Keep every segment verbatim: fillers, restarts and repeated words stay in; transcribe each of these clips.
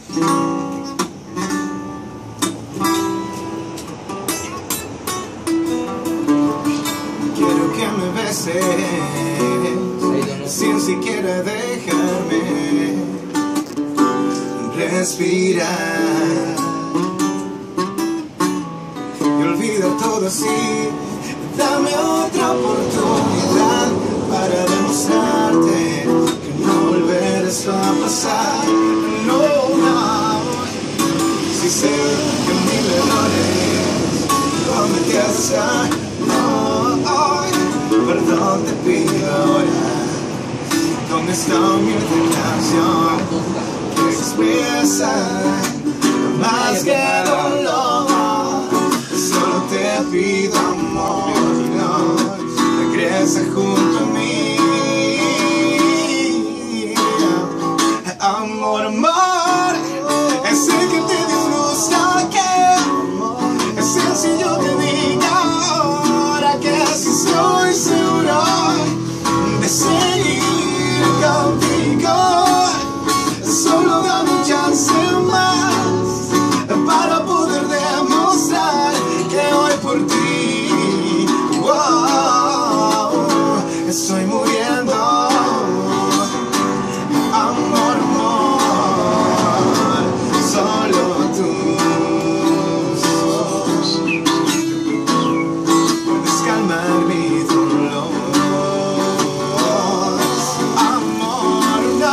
Quiero que me beses sin siquiera dejarme respirar y olvidar todo así. Dame otra oportunidad para demostrarte que no volverá esto a pasar. No, no. Si sé que mil errores cometí hasta no hoy, perdón te pido ahora. ¿Dónde está mi canción que expresa más que dolor? Solo te pido amor, no, regresa junto a mí. Amor, amor, ese que te disgusta, que es sencillo te diga ahora que así estoy seguro de seguir contigo. Solo dame un chance más para poder demostrar que hoy por ti, wow, estoy muriendo. Amor, amor, solo tú puedes calmar mi dolor. Amor, no,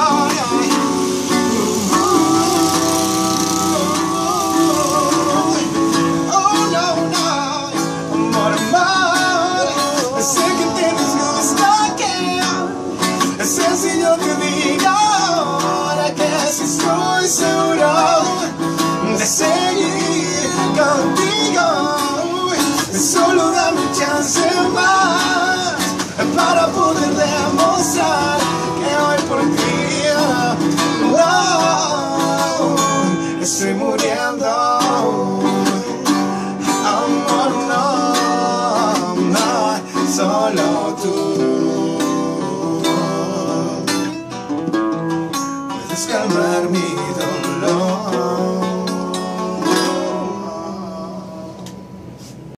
oh no, no. Amor, amor, sé que te disgusta que es sencillo te diga ahora que sí estoy seguro de seguir contigo. Solo dame un chance más para poder demostrar que hoy por ti, oh, estoy muriendo. Amor, no, no, solo tú puedes calmar mi